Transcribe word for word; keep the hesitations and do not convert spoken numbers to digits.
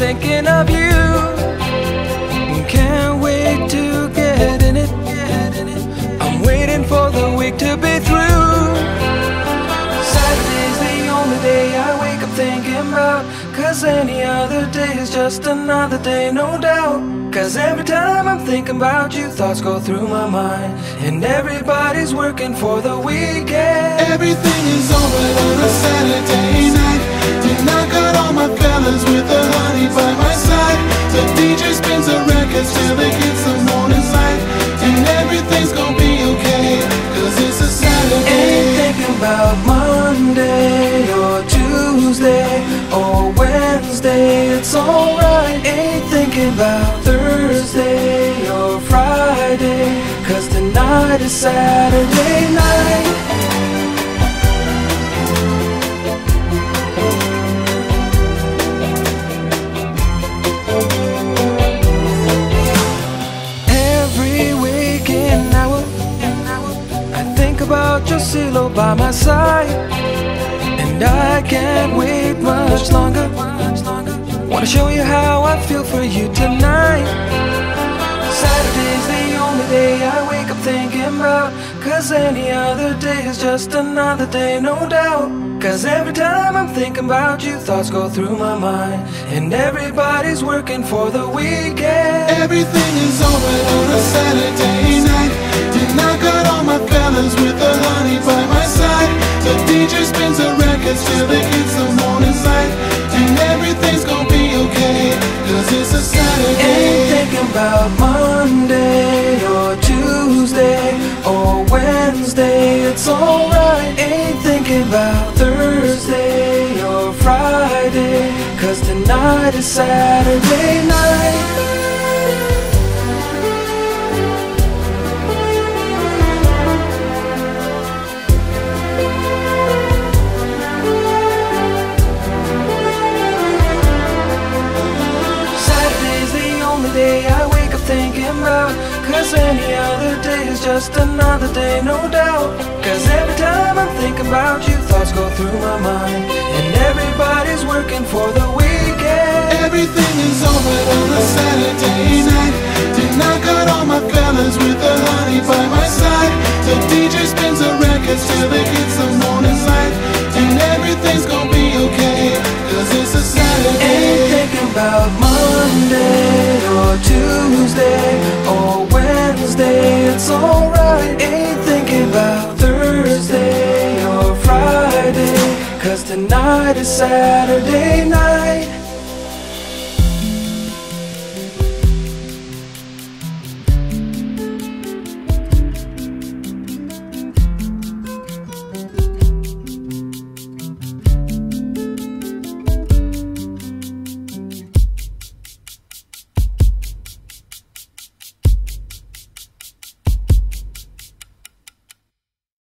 thinking of you. Can't wait to get in it. I'm waiting for the week to be through. Saturday's the only day I wake up thinking about, 'cause any other day is just another day, no doubt. 'Cause every time I'm thinking about you, thoughts go through my mind, and everybody's working for the weekend. Everything is alright on a Saturday night, and I got all my fellas with the honey by my side. The D J spins the records till it gets the morning light, and everything's gonna be okay, 'cause it's a Saturday. Ain't thinking about Monday or Tuesday or Wednesday, it's alright. Ain't thinking about Thursday or Friday, 'cause tonight is Saturday night. Every waking hour I think about your silhouette by my side, and I can't wait much longer. Wanna show you how I feel for you tonight. Saturday's the only day I wake up thinking about, 'cause any other day is just another day, no doubt. 'Cause every time I'm thinking about you, thoughts go through my mind, and everybody's working for the weekend. Everything is alright on a Saturday night, and I got all my fellas with the honey by my side. The D J spins the records till it gets the morning light, and everything's gonna be okay, 'cause it's a Saturday. Ain't thinking about Monday or Tuesday or Wednesday, it's alright. Ain't thinking about Thursday or Friday, 'cause tonight is Saturday night. Day I wake up thinking about, 'cause any other day is just another day, no doubt. 'Cause every time I'm thinking about you, thoughts go through my mind, and everybody's working for the weekend. Everything is alright on a Saturday night, and I got all my fellas with the honey by my side. The D J spins the records till it gets the morning light, and everything's gonna be okay, 'cause it's a Saturday. Ain't thinking about Monday or Tuesday or Wednesday, it's alright. Ain't thinking about Thursday or Friday, 'cause tonight is Saturday night.